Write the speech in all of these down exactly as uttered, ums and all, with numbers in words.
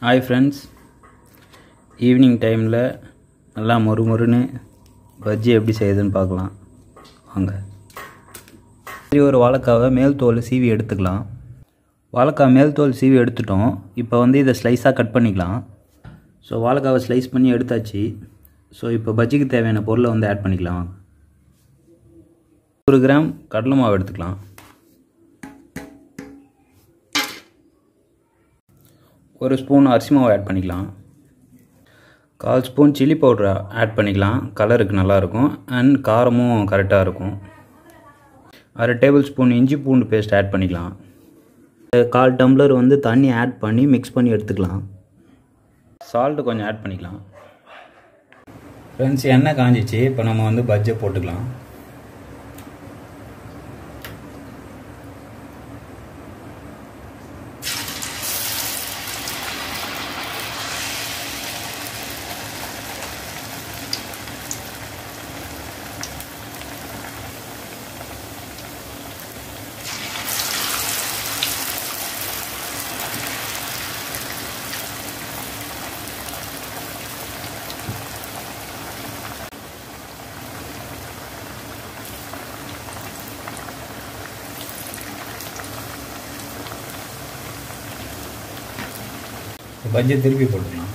Hi friends, evening time la நல்லா மொறு மொறுன்னு பஜ்ஜி எப்படி செய்யுதுன்னு பார்க்கலாம் வாங்க. ஒரு வாழைக்காவை மேல் தோல் சீவி எடுத்துக்கலாம். வாழைக்காய் மேல் தோல் சீவி எடுத்துட்டோம். இப்போ வந்து இதை ஸ்லைஸாக கட் பண்ணிக்கலாம். ஸோ வாழைக்காவை ஸ்லைஸ் பண்ணி எடுத்தாச்சு. ஸோ இப்போ பஜ்ஜிக்கு தேவையான பொருளை வந்து ஆட் பண்ணிக்கலாம். ஒரு கிராம் கடலை மாவு எடுத்துக்கலாம். ஒரு ஸ்பூன் அரிசி மாவு ஆட் பண்ணிக்கலாம். கால் ஸ்பூன் சில்லி பவுடர் ஆட் பண்ணிக்கலாம். கலருக்கு நல்லாயிருக்கும் அண்ட் காரமும் கரெக்டாக இருக்கும். அரை டேபிள் ஸ்பூன் இஞ்சி பூண்டு பேஸ்ட் ஆட் பண்ணிக்கலாம். கால் டம்ளர் வந்து தண்ணி ஆட் பண்ணி மிக்ஸ் பண்ணி எடுத்துக்கலாம். சால்ட்டு கொஞ்சம் ஆட் பண்ணிக்கலாம். ஃப்ரெண்ட்ஸ், எண்ணெய் காஞ்சிச்சு. இப்போ நம்ம வந்து பஜ்ஜியை போட்டுக்கலாம். பஜ்ஜியை திருப்பி போட்டுக்கலாம்.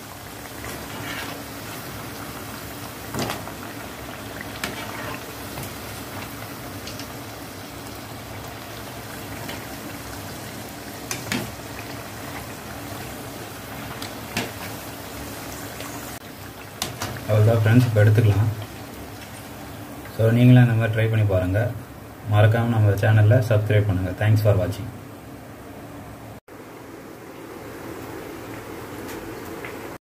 அவ்வளோதான் ஃப்ரெண்ட்ஸ், இப்போ எடுத்துக்கலாம். ஸோ நீங்களும் இந்த மாதிரி ட்ரை பண்ணி பாருங்கள். மறக்காமல் நம்ம சேனலில் சப்ஸ்கிரைப் பண்ணுங்கள். தேங்க்ஸ் ஃபார் வாட்சிங்.